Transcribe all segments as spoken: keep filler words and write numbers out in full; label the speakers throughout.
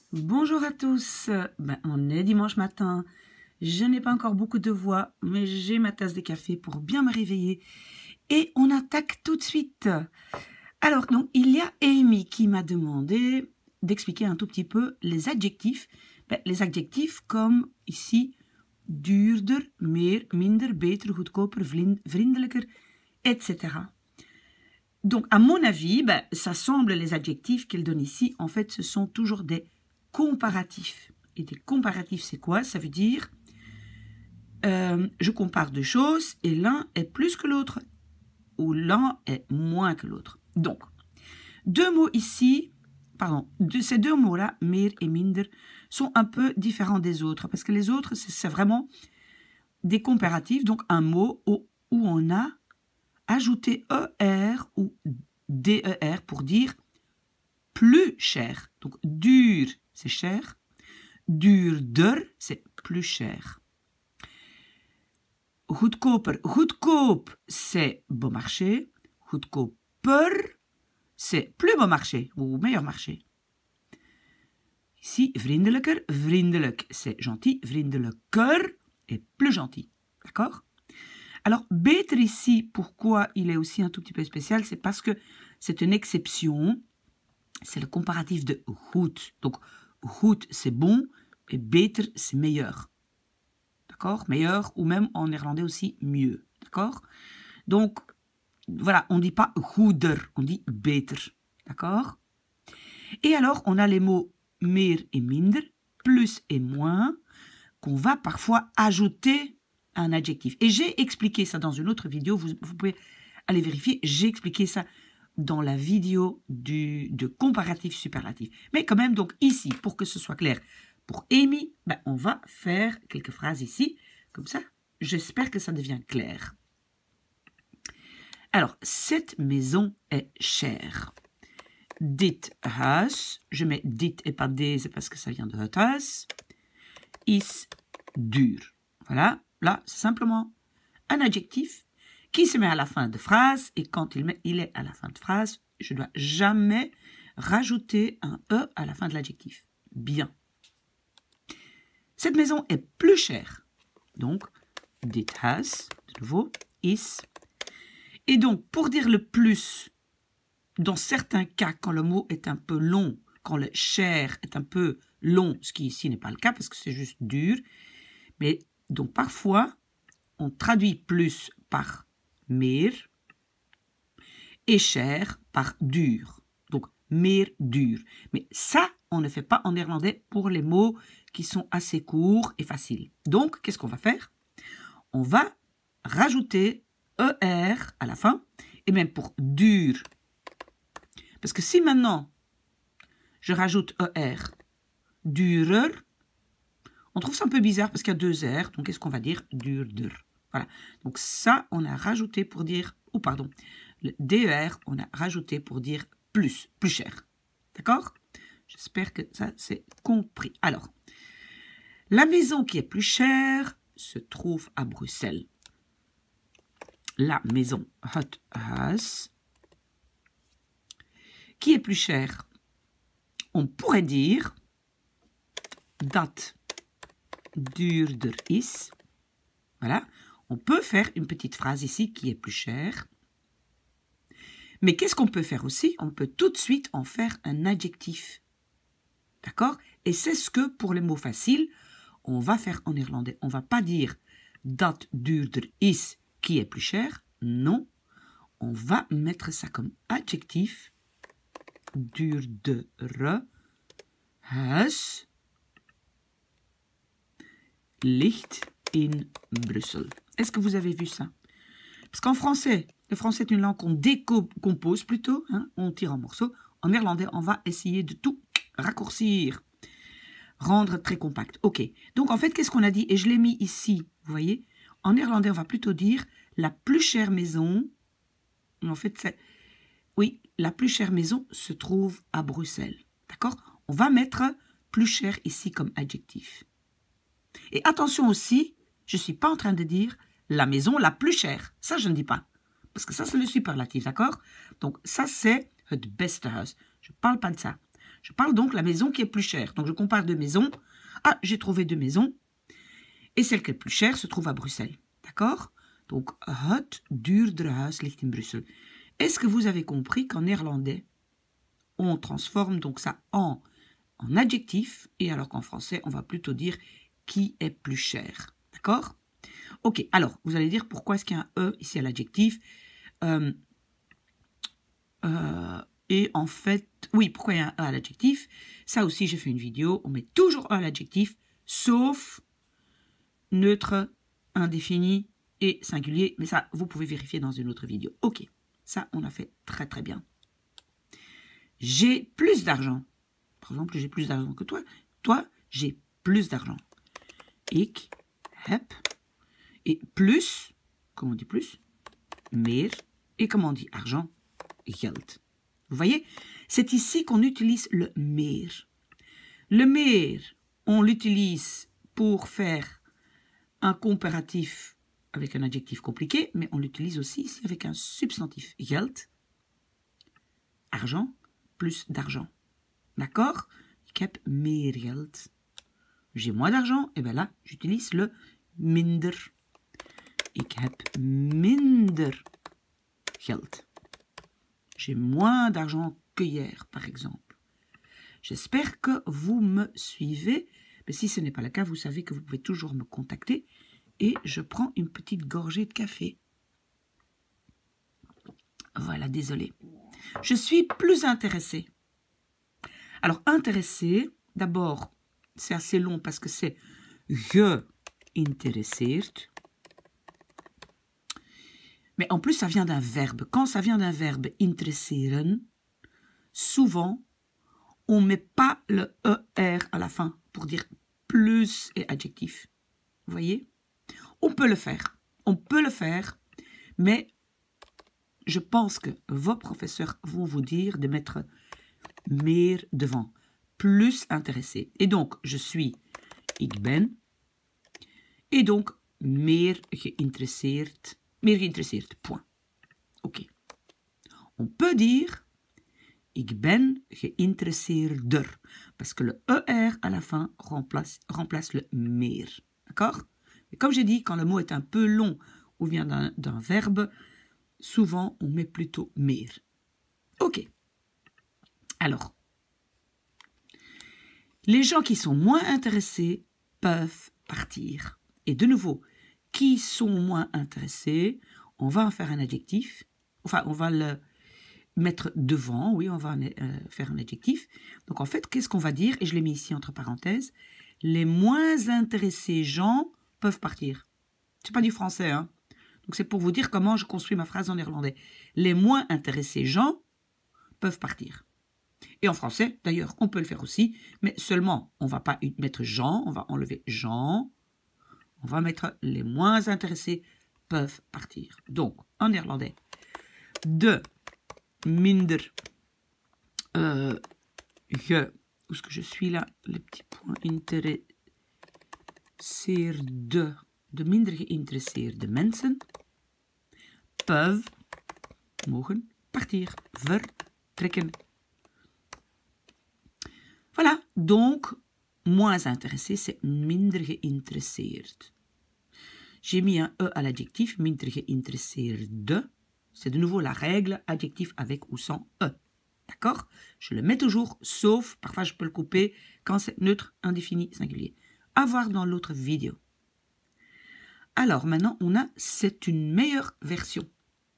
Speaker 1: Bonjour à tous, ben, on est dimanche matin, je n'ai pas encore beaucoup de voix, mais j'ai ma tasse de café pour bien me réveiller et on attaque tout de suite. Alors, donc, il y a Amy qui m'a demandé d'expliquer un tout petit peu les adjectifs, ben, les adjectifs comme ici, duurder, meer, minder, beter, goedkoper, vriendelijker, et cetera. Donc, à mon avis, ben, ça semble les adjectifs qu'elle donne ici, en fait, ce sont toujours des comparatifs. Et des comparatifs, c'est quoi? Ça veut dire, euh, je compare deux choses et l'un est plus que l'autre ou l'un est moins que l'autre. Donc, deux mots ici, pardon, de ces deux mots-là, meer et minder, sont un peu différents des autres parce que les autres, c'est vraiment des comparatifs. Donc, un mot où, où on a ajouté er ou der pour dire plus cher. Donc, duur, c'est cher. Duurder, c'est plus cher. Goedkoper, goedkoop, c'est bon marché. Goedkoper, c'est plus bon marché ou meilleur marché. Ici, vriendelijker, vriendelijk, c'est gentil. Vriendelijker est plus gentil. D'accord? Alors, beter ici, pourquoi il est aussi un tout petit peu spécial? C'est parce que c'est une exception. C'est le comparatif de goed. Donc, goed, c'est bon, et beter, c'est meilleur. D'accord? Meilleur, ou même en néerlandais aussi, mieux. D'accord? Donc, voilà, on ne dit pas goeder, on dit beter. D'accord? Et alors, on a les mots meer et minder, plus et moins, qu'on va parfois ajouter à un adjectif. Et j'ai expliqué ça dans une autre vidéo, vous, vous pouvez aller vérifier, j'ai expliqué ça dans la vidéo du, de comparatif superlatif. Mais quand même, donc ici, pour que ce soit clair, pour Amy, ben, on va faire quelques phrases ici. Comme ça, j'espère que ça devient clair. Alors, cette maison est chère. Dit huis, je mets dit et pas deze parce que ça vient de het huis, is duur. Voilà, là, c'est simplement un adjectif qui se met à la fin de phrase, et quand il, met, il est à la fin de phrase, je ne dois jamais rajouter un « e » à la fin de l'adjectif. Bien. Cette maison est plus chère. Donc, dit huis, de nouveau, is. Et donc, pour dire le plus, dans certains cas, quand le mot est un peu long, quand le cher est un peu long, ce qui ici n'est pas le cas, parce que c'est juste dur, mais donc parfois, on traduit plus par meer et cher par dur. Donc, meer, dur. Mais ça, on ne fait pas en néerlandais pour les mots qui sont assez courts et faciles. Donc, qu'est-ce qu'on va faire? On va rajouter er à la fin, et même pour dur. Parce que si maintenant, je rajoute er, durer, on trouve ça un peu bizarre parce qu'il y a deux r, donc qu'est-ce qu'on va dire? Duurder. Voilà, donc ça, on a rajouté pour dire, ou pardon, le der, on a rajouté pour dire plus, plus cher. D'accord? J'espère que ça, c'est compris. Alors, la maison qui est plus chère se trouve à Bruxelles. La maison, het huis, qui est plus cher? On pourrait dire, dat duurder is. Voilà. On peut faire une petite phrase ici qui est plus chère. Mais qu'est-ce qu'on peut faire aussi? On peut tout de suite en faire un adjectif. D'accord? Et c'est ce que, pour les mots faciles, on va faire en néerlandais. On ne va pas dire dat duurder is, qui est plus cher. Non. On va mettre ça comme adjectif. Duurdere huis ligt in Bruxelles. Est-ce que vous avez vu ça? Parce qu'en français, le français est une langue qu'on décompose plutôt, hein, on tire en morceaux. En néerlandais, on va essayer de tout raccourcir, rendre très compact. Ok, donc en fait, qu'est-ce qu'on a dit? Et je l'ai mis ici, vous voyez? En néerlandais, on va plutôt dire la plus chère maison. En fait, c'est... Oui, la plus chère maison se trouve à Bruxelles. D'accord? On va mettre plus cher ici comme adjectif. Et attention aussi, je ne suis pas en train de dire la maison la plus chère. Ça, je ne dis pas. Parce que ça, c'est le superlatif, d'accord? Donc, ça, c'est het beste huis. Je ne parle pas de ça. Je parle donc de la maison qui est plus chère. Donc je compare deux maisons. Ah, j'ai trouvé deux maisons. Et celle qui est plus chère se trouve à Bruxelles. D'accord? Donc, het duurdere huis ligt in Brussel. Est-ce que vous avez compris qu'en néerlandais, on transforme donc ça en, en adjectif, et alors qu'en français, on va plutôt dire qui est plus cher. D'accord? Ok, alors, vous allez dire pourquoi est-ce qu'il y a un E ici à l'adjectif euh, euh, Et en fait, oui, pourquoi il y a un E à l'adjectif? Ça aussi, j'ai fait une vidéo, on met toujours E à l'adjectif, sauf neutre, indéfini et singulier, mais ça, vous pouvez vérifier dans une autre vidéo. Ok, ça, on a fait très très bien. J'ai plus d'argent. Par exemple, j'ai plus d'argent que toi. Toi, j'ai plus d'argent. Ik heb. Et plus, comment on dit plus? Meer. Et comment on dit argent? Geld. Vous voyez? C'est ici qu'on utilise le meer. Le meer, on l'utilise pour faire un comparatif avec un adjectif compliqué, mais on l'utilise aussi ici avec un substantif. Geld, argent, plus d'argent. D'accord? Ik heb meer geld. J'ai moins d'argent, et bien là, j'utilise le minder. Ik heb minder geld. J'ai moins d'argent que hier, par exemple. J'espère que vous me suivez. Mais si ce n'est pas le cas, vous savez que vous pouvez toujours me contacter. Et je prends une petite gorgée de café. Voilà, désolé. Je suis plus intéressée. Alors, intéressée, d'abord, c'est assez long parce que c'est geïnteresseerd. Mais en plus, ça vient d'un verbe. Quand ça vient d'un verbe interesseren, souvent, on ne met pas le er à la fin pour dire plus et adjectif. Vous voyez? On peut le faire. On peut le faire, mais je pense que vos professeurs vont vous dire de mettre meer devant. Plus intéressé. Et donc, je suis ik ben. Et donc, meer geïnteresseerd. Meer geïnteresseerd. Point. Ok. On peut dire ik ben geïnteresseerder. Parce que le er à la fin remplace, remplace le meer. D'accord? Et comme j'ai dit, quand le mot est un peu long ou vient d'un verbe, souvent on met plutôt meer. Ok. Alors, les gens qui sont moins intéressés peuvent partir. Et de nouveau, qui sont moins intéressés, on va en faire un adjectif. Enfin, on va le mettre devant. Oui, on va en, euh, faire un adjectif. Donc en fait, qu'est-ce qu'on va dire? Et je l'ai mis ici entre parenthèses. Les moins intéressés gens peuvent partir. C'est pas du français, hein. Donc c'est pour vous dire comment je construis ma phrase en néerlandais. Les moins intéressés gens peuvent partir. Et en français, d'ailleurs, on peut le faire aussi, mais seulement, on ne va pas mettre Jean, on va enlever Jean. On va mettre les moins intéressés peuvent partir. Donc, en néerlandais, de minder euh, ge, où est-ce que je suis là, le petit point interesseerde, de minder geïnteresseerde mensen peuvent, mogen, partir, vertrekken. Voilà, donc, moins intéressé, c'est minder geïnteresseerd. J'ai mis un E à l'adjectif, minder geïnteresseerde. C'est de nouveau la règle, adjectif avec ou sans E. D'accord? Je le mets toujours, sauf, parfois je peux le couper, quand c'est neutre, indéfini, singulier. À voir dans l'autre vidéo. Alors, maintenant, on a, c'est une meilleure version.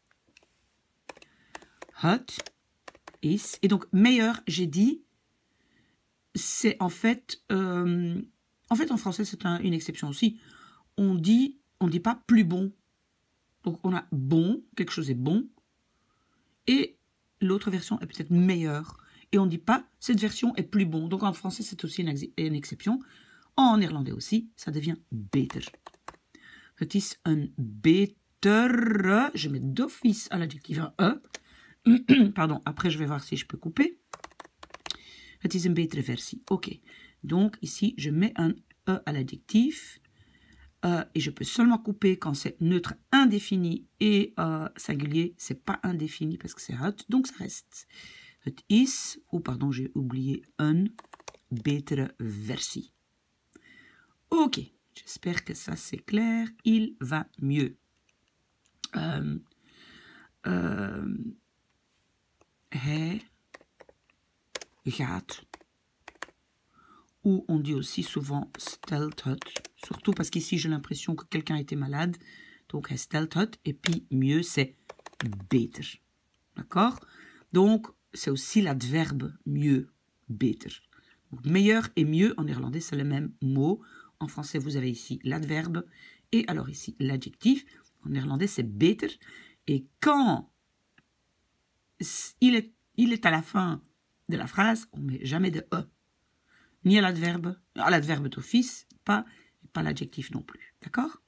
Speaker 1: Het is, et donc, meilleur, j'ai dit, c'est en fait, euh, en fait, en français, c'est un, une exception aussi. On dit, on dit pas plus bon. Donc, on a bon, quelque chose est bon, et l'autre version est peut-être meilleure. Et on ne dit pas, cette version est plus bon. Donc, en français, c'est aussi une, une exception. En néerlandais aussi, ça devient beter. Het is een betere, je mets d'office à l'adjectif un E. Pardon, après, je vais voir si je peux couper. Het is een betere versie. Ok. Donc, ici, je mets un E à l'adjectif. Euh, et je peux seulement couper quand c'est neutre indéfini et euh, singulier. C'est pas indéfini parce que c'est hot, donc ça reste. Het is, ou pardon, j'ai oublié een betere versie. Ok, j'espère que ça c'est clair. Il va mieux. Euh, euh, hij gaat. Ou on dit aussi souvent stelt het. Surtout parce qu'ici j'ai l'impression que quelqu'un était malade. Donc hij stelt het. Et puis mieux c'est beter. D'accord? Donc c'est aussi l'adverbe mieux, beter. Donc, meilleur et mieux en néerlandais c'est le même mot. En français vous avez ici l'adverbe. Et alors ici l'adjectif. En néerlandais c'est beter. Et quand il est, il est à la fin de la phrase, on ne met jamais de e. Ni à l'adverbe, à l'adverbe d'office, pas, pas l'adjectif non plus. D'accord?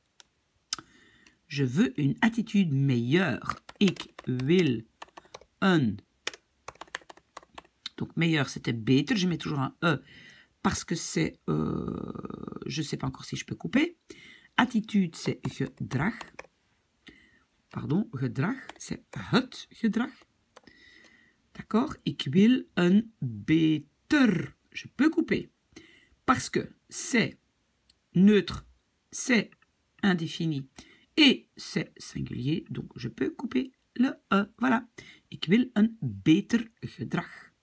Speaker 1: Je veux une attitude meilleure. Ik wil een. Donc meilleur c'était beter. Je mets toujours un e parce que c'est, euh, je ne sais pas encore si je peux couper. Attitude c'est gedrag. Pardon, gedrag c'est het gedrag. D'accord? Ik wil een beter. Je peux couper parce que c'est neutre, c'est indéfini et c'est singulier, donc je peux couper le e. Voilà. Ik wil een beter gedrag.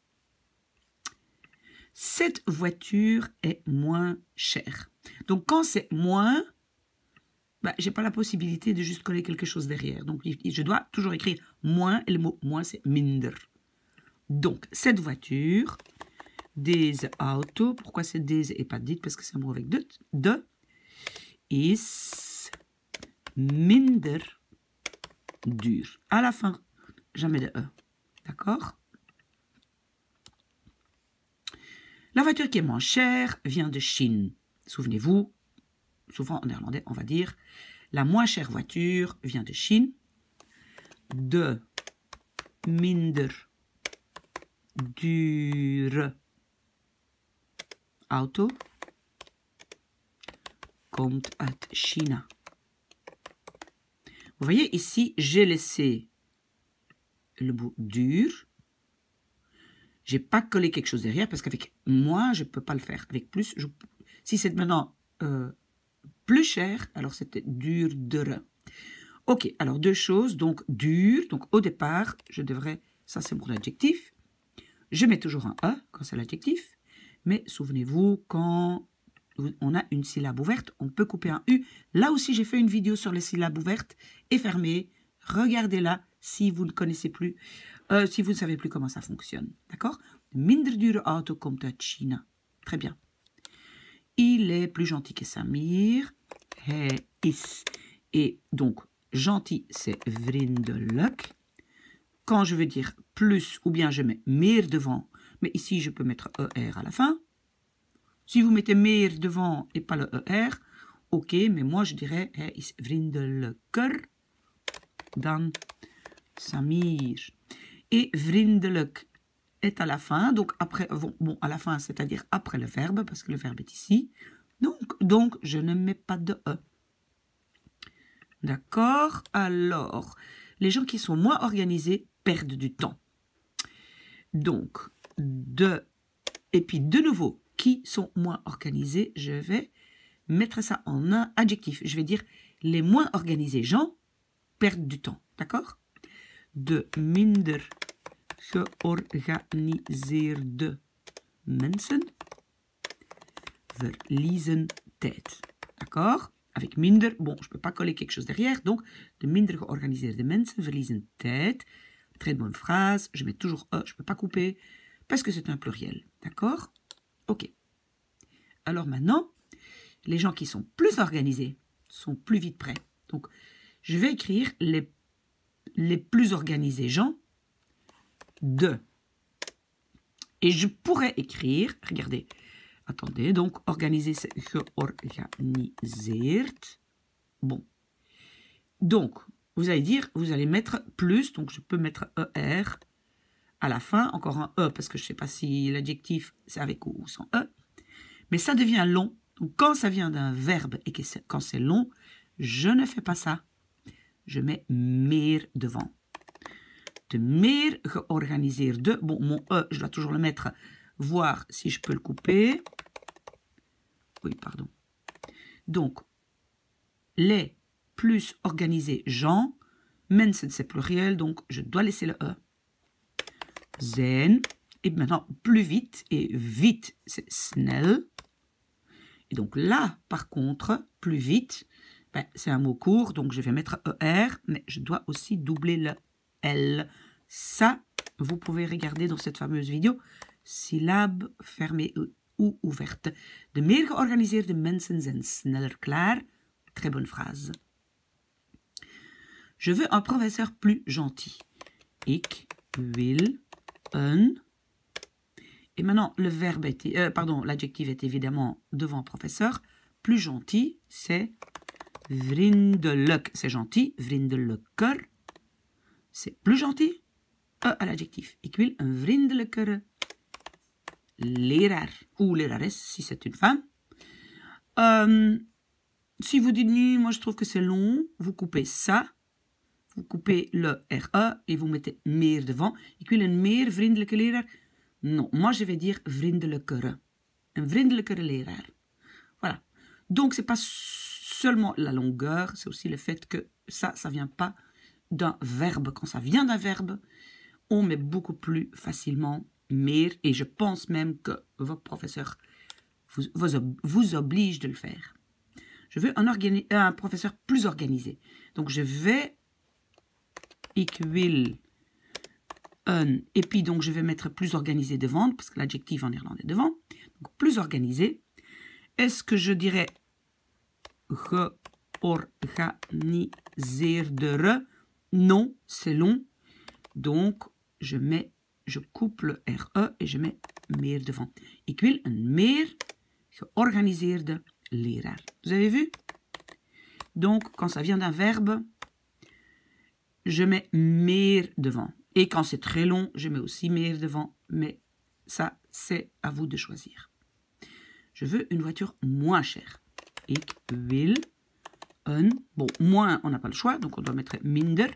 Speaker 1: Cette voiture est moins chère. Donc quand c'est moins, bah, je n'ai pas la possibilité de juste coller quelque chose derrière. Donc je dois toujours écrire moins et le mot moins c'est minder. Donc cette voiture, deze auto, pourquoi c'est deze et pas dit parce que c'est un mot avec de, de, is minder duur. À la fin, jamais de e. D'accord? La voiture qui est moins chère vient de Chine. Souvenez-vous, souvent en néerlandais, on va dire la moins chère voiture vient de Chine. De minder dure auto komt uit China. Vous voyez ici, j'ai laissé le bout dur. J'ai pas collé quelque chose derrière parce qu'avec moi, je peux pas le faire. Avec plus, je, si c'est maintenant euh, plus cher, alors c'était dur de. Ok, alors deux choses. Donc dur, donc au départ, je devrais, ça c'est pour l'adjectif. Je mets toujours un e quand c'est l'adjectif. Mais souvenez-vous, quand on a une syllabe ouverte, on peut couper un u. Là aussi, j'ai fait une vidéo sur les syllabes ouvertes et fermées. Regardez-la si vous ne connaissez plus, euh, si vous ne savez plus comment ça fonctionne. D'accord? Minder dure auto komt uit China. Très bien. Il est plus gentil que Samir. Hij is. Et donc, gentil, c'est vriendelijk. Quand je veux dire plus, ou bien je mets meer devant, mais ici je peux mettre er à la fin. Si vous mettez meer devant et pas le er, ok, mais moi je dirais hij is vriendelijker dan Samir. Et vriendelijk est à la fin, donc après, bon, à la fin, c'est-à-dire après le verbe, parce que le verbe est ici. Donc, donc je ne mets pas de e. D'accord? Alors, les gens qui sont moins organisés perdent du temps. Donc, de, et puis de nouveau, qui sont moins organisés, je vais mettre ça en un adjectif. Je vais dire, les moins organisés gens perdent du temps. D'accord? De minder georganiseerde mensen verliezen tijd. D'accord? Avec minder, bon, je ne peux pas coller quelque chose derrière, donc de minder georganiseerde mensen verliezen tijd. Très bonne phrase, je mets toujours e, je ne peux pas couper, parce que c'est un pluriel. D'accord? Ok. Alors maintenant, les gens qui sont plus organisés sont plus vite prêts. Donc, je vais écrire les, les plus organisés gens de. Et je pourrais écrire, regardez, attendez, donc organiser c'est georganiseerd. Bon. Donc, vous allez dire, vous allez mettre plus, donc je peux mettre er à la fin, encore un e, parce que je ne sais pas si l'adjectif c'est avec ou sans e. Mais ça devient long. Donc quand ça vient d'un verbe et que quand c'est long, je ne fais pas ça. Je mets meer devant. de meer georganiseerde. Bon, mon E, je dois toujours le mettre, voir si je peux le couper. Oui, pardon. Donc, les plus organisés gens. Mensen, c'est pluriel, donc je dois laisser le E. Zijn. Et maintenant, plus vite. Et vite, c'est snel. Et donc là, par contre, plus vite, ben, c'est un mot court, donc je vais mettre E R, mais je dois aussi doubler le L. Ça, vous pouvez regarder dans cette fameuse vidéo, syllabe fermée ou ouverte. De meer georganiseerde mensen zijn sneller klaar. Très bonne phrase. Je veux un professeur plus gentil. Ik wil een. Et maintenant, le verbe est, euh, pardon, l'adjectif est évidemment devant professeur. Plus gentil, c'est vriendelijk. C'est gentil. Vriendelijker, c'est plus gentil. E à l'adjectif. Ik wil een vriendelijkere leraar. Ou lerares, si c'est une femme. Euh, si vous dites, nu, moi je trouve que c'est long, vous coupez ça. Vous coupez le R E et vous mettez meer devant. Ik wil een meer vriendelijke leraar. Non, moi je vais dire vriendelijkere. Een vriendelijkere leraar. Voilà. Donc c'est pas seulement la longueur, c'est aussi le fait que ça, ça vient pas d'un verbe. Quand ça vient d'un verbe, on met beaucoup plus facilement meer. Et je pense même que votre professeur vous, vous, vous oblige de le faire. Je veux un, un professeur plus organisé. Donc je vais... Ik wil een, et puis donc je vais mettre plus organisé devant, parce que l'adjectif en néerlandais est devant, donc plus organisé. Est-ce que je dirais georganiseerdere? Non, c'est long. Donc je mets, je coupe le R E et je mets meer devant. Ik wil een meer georganiseerde leraar. Vous avez vu? Donc quand ça vient d'un verbe, je mets meer devant. Et quand c'est très long, je mets aussi meer devant. Mais ça, c'est à vous de choisir. Je veux une voiture moins chère. Ik wil een... Bon, moins, on n'a pas le choix, donc on doit mettre minder.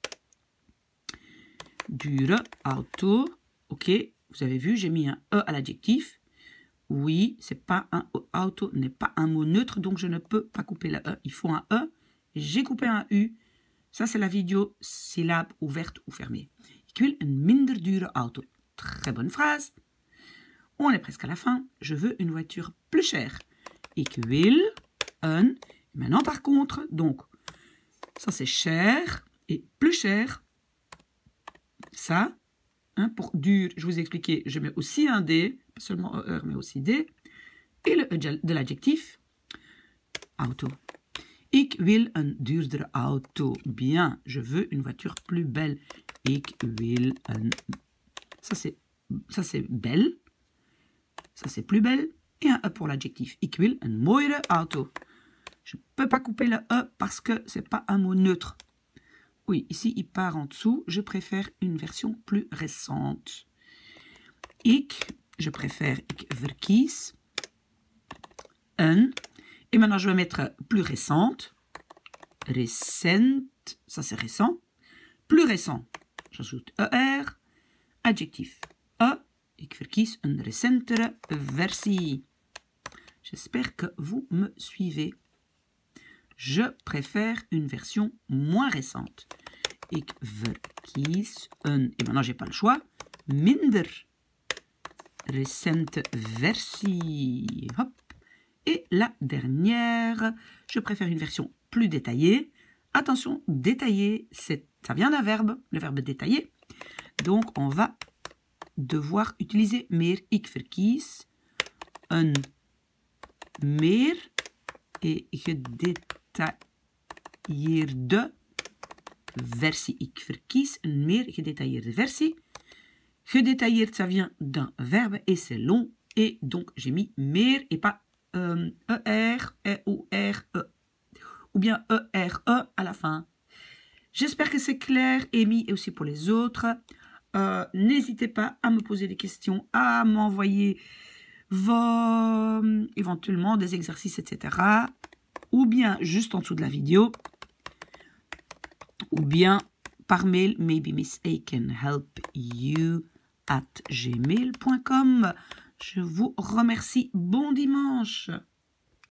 Speaker 1: Dure auto. Ok, vous avez vu, j'ai mis un E à l'adjectif. Oui, c'est pas un auto n'est pas un mot neutre, donc je ne peux pas couper le E. Il faut un E. J'ai coupé un U. Ça, c'est la vidéo syllabe ouverte ou fermée. Ik wil een minder dure auto. Très bonne phrase. On est presque à la fin. Je veux une voiture plus chère. Ik wil een. Maintenant, par contre, donc, ça c'est cher et plus cher. Ça, hein, pour dur, je vous ai expliqué, je mets aussi un D, pas seulement E R, mais aussi D. Et le E de l'adjectif, auto. Ik wil een duurdere auto. Bien, je veux une voiture plus belle. Ik wil een... Ça c'est, ça c'est belle. Ça c'est plus belle. Et un E pour l'adjectif. Ik wil een mooiere auto. Je ne peux pas couper le E parce que ce n'est pas un mot neutre. Oui, ici il part en dessous. Je préfère une version plus récente. Ik, je préfère ik verkies een. Et maintenant, je vais mettre plus récente. Recent, ça c'est récent. Plus récent, j'ajoute E R. Adjectif E. Ik verkies een recentere versie. J'espère que vous me suivez. Je préfère une version moins récente. Ik verkies een... Et maintenant, j'ai pas le choix. Minder recente versie. Hop. Et la dernière, je préfère une version plus détaillée. Attention, détaillé, ça vient d'un verbe, le verbe détaillé. Donc, on va devoir utiliser meer. Ik verkies een meer et gedetailleerde versie. Ik verkies een meer gedetailleerde versie. Gedétailleerd, ça vient d'un verbe et c'est long. Et donc, j'ai mis meer et pas Euh, E R, E O R, E. Ou bien E R, E à la fin. J'espère que c'est clair, Amy, et aussi pour les autres. Euh, N'hésitez pas à me poser des questions, à m'envoyer vos, éventuellement des exercices, et cetera. Ou bien juste en dessous de la vidéo. Ou bien par mail, maybe miss A can help you at gmail point com. Je vous remercie. Bon dimanche.